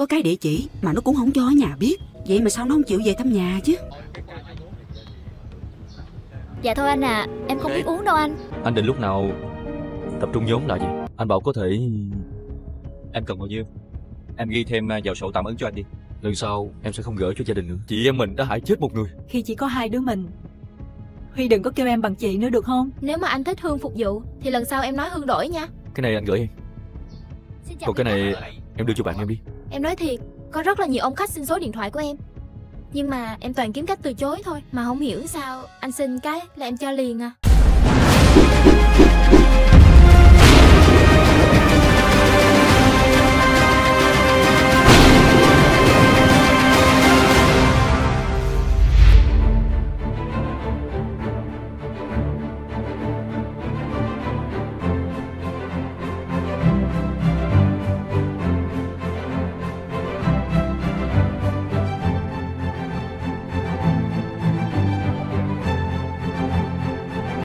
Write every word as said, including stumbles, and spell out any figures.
Có cái địa chỉ mà nó cũng không cho ở nhà biết. Vậy mà sao nó không chịu về thăm nhà chứ? Dạ thôi anh à, em không biết uống đâu anh. Anh định lúc nào tập trung nhóm lại vậy? Anh bảo có thể... Em cần bao nhiêu? Em ghi thêm vào sổ tạm ứng cho anh đi. Lần sau em sẽ không gửi cho gia đình nữa. Chị em mình đã hại chết một người. Khi chỉ có hai đứa mình, Huy đừng có kêu em bằng chị nữa được không? Nếu mà anh thích Hương phục vụ thì lần sau em nói Hương đổi nha. Cái này anh gửi em. Còn cái này em đưa cho bạn em đi. Em nói thiệt, có rất là nhiều ông khách xin số điện thoại của em, nhưng mà em toàn kiếm cách từ chối thôi. Mà không hiểu sao anh xin cái là em cho liền à.